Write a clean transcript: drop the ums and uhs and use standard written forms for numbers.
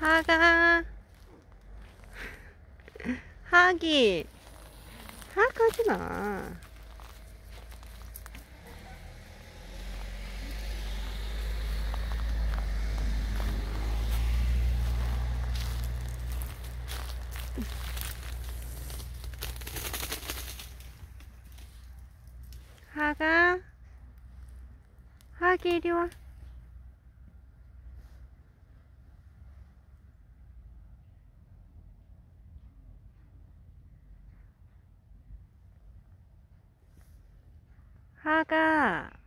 하가, 하기, 하가지 마. 하가, 하기 이리 와. 하가.